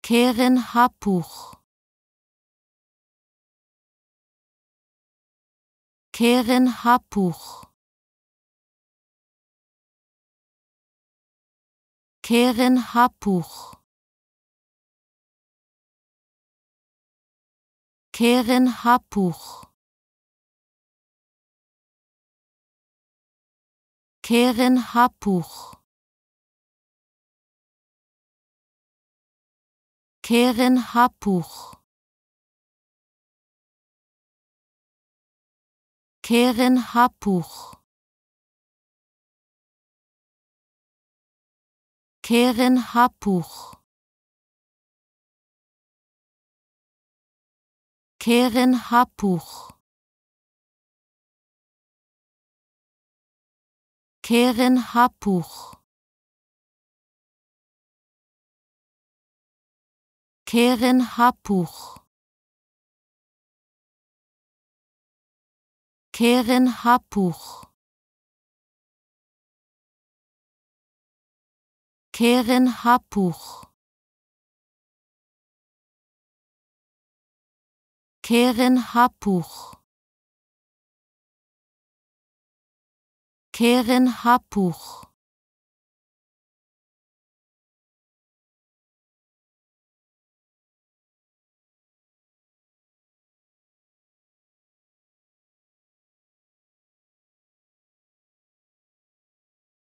Keren hapuch. Keren hapuch. Keren hapuch. Keren hapuch. Keren hapuch. Keren hapuch. Keren hapuch. Keren hapuch. Keren hapuch. Keren hapuch. Keren hapuch. Keren hapuch. Keren hapuch. Keren hapuch. Keren hapuch.